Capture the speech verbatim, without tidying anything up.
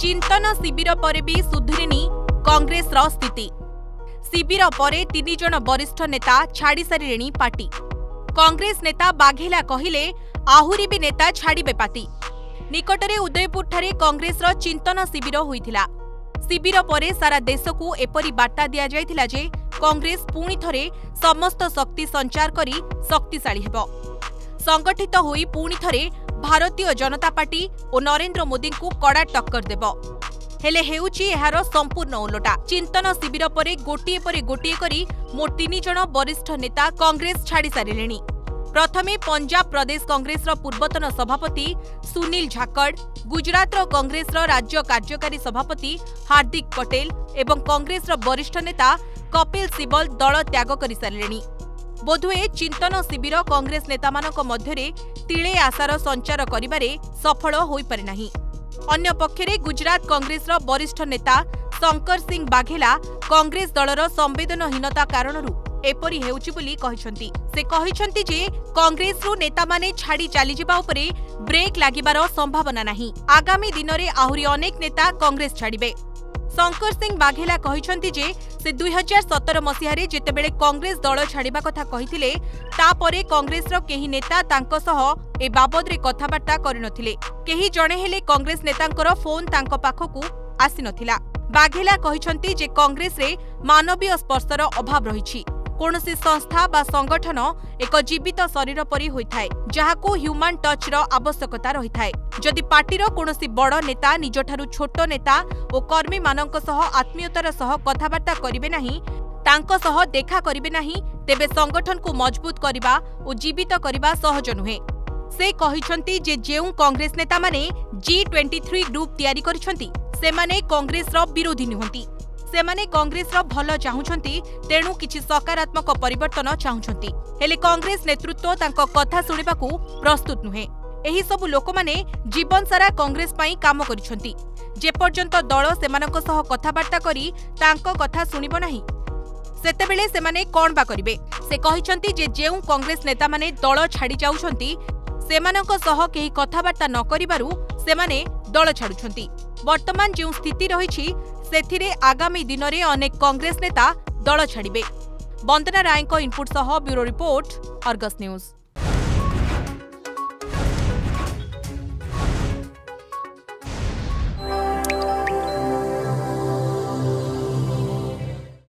चिंतन शिविर पर भी सुधुरिनी कांग्रेस रो स्थिति। शिविर पर तीन जन वरिष्ठ नेता छाड़ी सारे पार्टी। कांग्रेस नेता बाघेला कहिले आहुरी भी नेता छाड़िबे पार्टी। निकटरे उदयपुर ठारे कांग्रेस रो चिंतन शिविर होइथिला। शिविर पर सारा देश को एपरी बार्ता दिया जायथिला जे कांग्रेस पुणी थरे समस्त शक्ति संचार करी शक्तिशाली हेबो। संगठित होई पुणी थरे भारतीय जनता पार्टी और नरेंद्र मोदी को कड़ा टक्कर देबो। हेले हेउची एहार संपूर्ण उलटा। चिंतन शिविर पर गोटिए पर गोटिए करी मोट तीन जन वरिष्ठ नेता कांग्रेस छाड़ी सारिलेनी। प्रथमे पंजाब प्रदेश कांग्रेस रो पूर्वतन सभापति सुनील झाकड़, गुजरात रो कांग्रेस रो राज्य कार्यकारी सभापति हार्दिक पटेल एवं कांग्रेस रो वरिष्ठ नेता कपिल सिब्बल दल त्याग कर सारिलेनी। बोधुए चिंतन शिविर कांग्रेस नेता मानक मध्यरे तिळे आशार संचार करिबारे सफल होई पारि नाही। अन्य पक्षरे गुजरात कांग्रेस रो वरिष्ठ नेता शंकर सिंह बाघेला कांग्रेस दलर संवेदनहीनता कारणरू एपरी हेउची बोली कहिसंती। से कहिसंती जे कांग्रेस रु नेता माने छाड़ी चली जिबा उपरे ब्रेक लागिबार संभावना नाही। आगामी दिन में आहुरी अनेक नेता कांग्रेस छाड़िबे। शंकर सिंह बाघेला कहिसंती जे से दुई हजार सतर मसीहारे जेतेबेले कांग्रेस दल छाड़िबा कथा कहिथिले तापरे कांग्रेस रो केही नेता तांको सह ए बाबदरे कथाबार्ता करिनथिले। केही जणे हेले कांग्रेस नेतांकर फोन तांको पाखकु आसी नथिला। बाघेला कहिसंती जे कांग्रेस रे मानवीय स्पर्शर अभाव रहिछि। कोनोसी संस्था बा संगठन एक जीवित शरीर परी होइथाय जहाकू ह्यूमन टच रो आवश्यकता रहिथाय। जदि पार्टीर कोनोसी बड़ नेता निजठारु छोट नेता और कर्मी मानक सह आत्मीयतार सह कथाबार्ता करिवे नाही, तांको सह देखा करिवे नाही, तेबे संगठन को मजबूत करिबा और जीवित करिबा सहज नुहे। से कहिसंती जे जेउ कांग्रेस नेता माने जी तेईस ग्रुप तयारी करिसंती सेमाने कांग्रेस रो विरोधी नुहंती। सेमाने कांग्रेस रो भलो चाहुछंती, तेणु किछि सकारात्मक परिवर्तन चाहुछंती। हेले कांग्रेस नेतृत्व तांको कथा सुनिबाकू प्रस्तुत नुहे। एही सब लोक माने जीवन सारा कांग्रेस पई काम करिसंती। जे पर्यंत दल सेमानक सह कथाबार्ता करी तांको कथा सुनिबो नाही, सेतेबेले सेमाने कोन बा करिवे। से कहिसंती जे जेउ कांग्रेस नेता माने दल छाड़ी जाउछंती सेमानक सह केही कथाबार्ता न करिबारु सेमाने दल छाडुछंती। वर्तमान जो स्थिति रही सेथिरे आगामी दिन में अनेक कांग्रेस नेता दल छाड़िबे। वंदना राय इनपुट सह ब्यूरो रिपोर्ट, अर्गस न्यूज।